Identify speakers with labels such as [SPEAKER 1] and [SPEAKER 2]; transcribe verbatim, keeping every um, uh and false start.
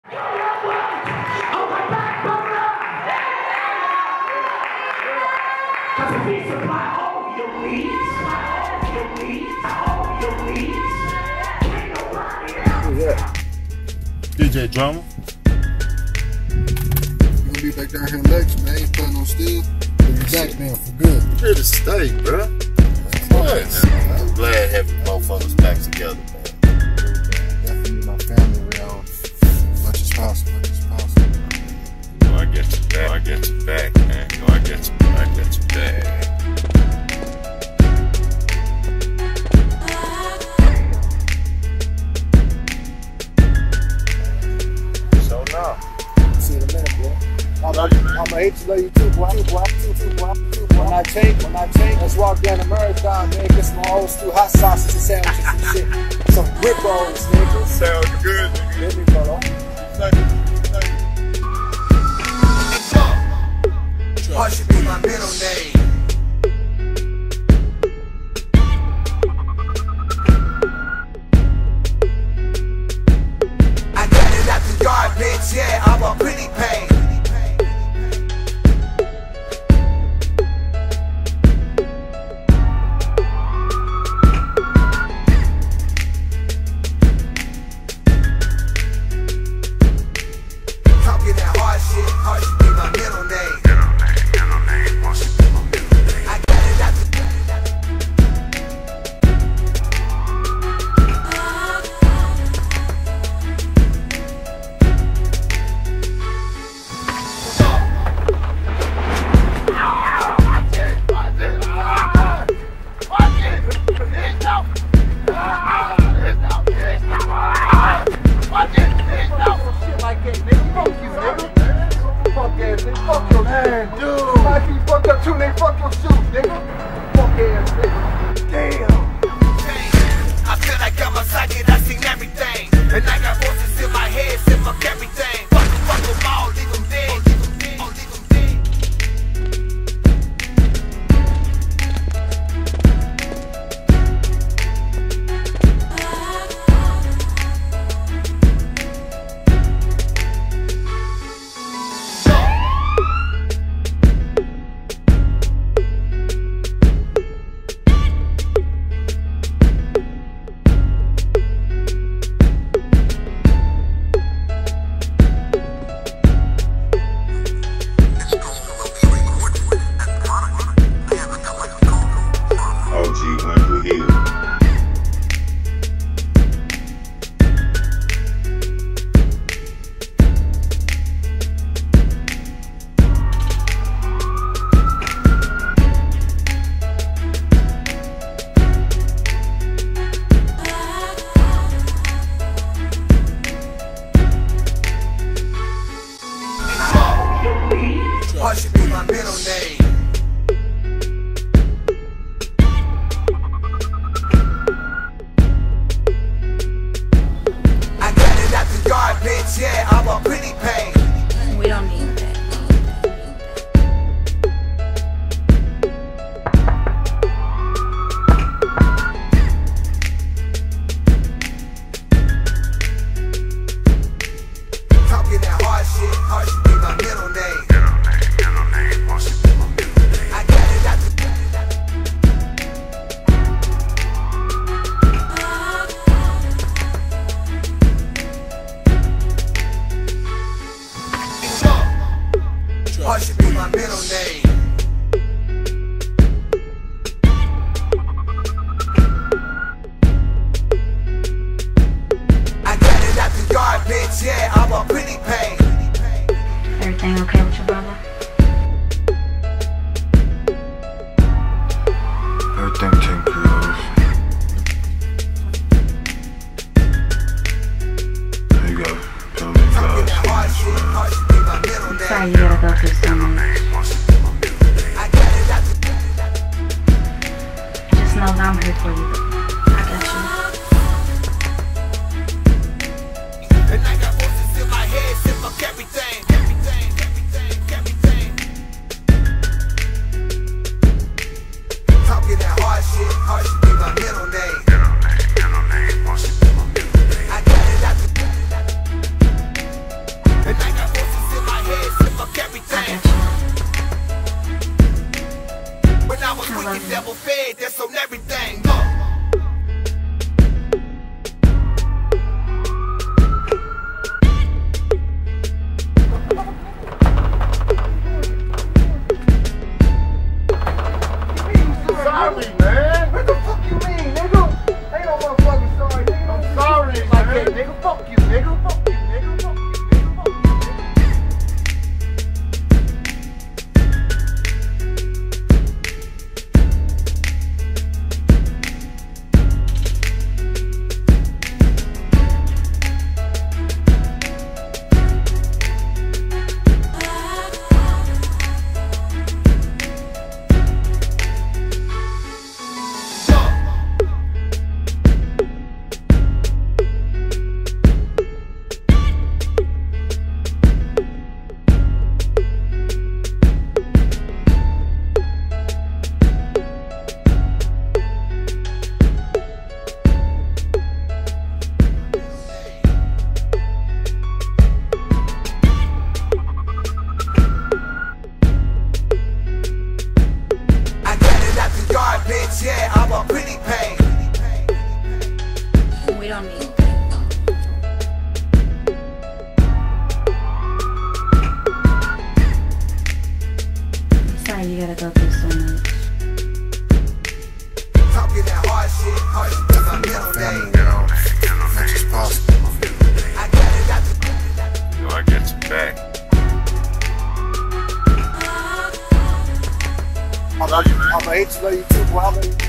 [SPEAKER 1] D J Drama.
[SPEAKER 2] You gonna be back down here next, man. You playing on steel. You back man for good.
[SPEAKER 1] I'm here to stay, bro. I'm glad to have you motherfuckers back together, man.
[SPEAKER 2] Definitely my family around as much as possible. Much as possible.
[SPEAKER 1] You know I get you back. I get you back, man. You know I get you. I get you back.
[SPEAKER 2] I'ma hate to love you too, boy. Too, boy. Too, too, boy. Too, boy. When I take, when I take, let's walk down the marathon, man. Get some old school hot sauces and sandwiches and shit. Some grip rolls, nigga.
[SPEAKER 1] Sounds good, nigga.
[SPEAKER 2] Hit me, brother.
[SPEAKER 3] What should be my middle name? I got it out the yard, bitch. Yeah, I'm a pretty pain. What should be my middle name? I got it out the yard, bitch. Yeah, I'm a pretty pain.
[SPEAKER 4] We don't need that.
[SPEAKER 3] Talking that hard shit, hard should be my middle name. What should be my middle name? I got it out the yard, bitch. Yeah, I'm a pretty pain.
[SPEAKER 4] Everything okay with your brother?
[SPEAKER 2] Everything taken care of. There you go. Tell me
[SPEAKER 3] Talking that hard shit, hard should be my middle name.
[SPEAKER 4] Sorry you gotta go through so much.
[SPEAKER 3] I got it out the
[SPEAKER 4] Just know that I'm here for you. I got you.
[SPEAKER 3] And I got voices in my head, sip up everything, everything, everything, everything. Talking that hard shit, hard should be my middle name. I got it out the
[SPEAKER 5] on me.
[SPEAKER 4] Sorry you gotta go through so much.
[SPEAKER 3] Talking that hard shit, hard shit to my middle name.
[SPEAKER 1] Get on that, you know, as much as possible.
[SPEAKER 3] I got it out the
[SPEAKER 1] You know, I get you back.
[SPEAKER 2] I'm gonna hate you, love you too, boy. I love you.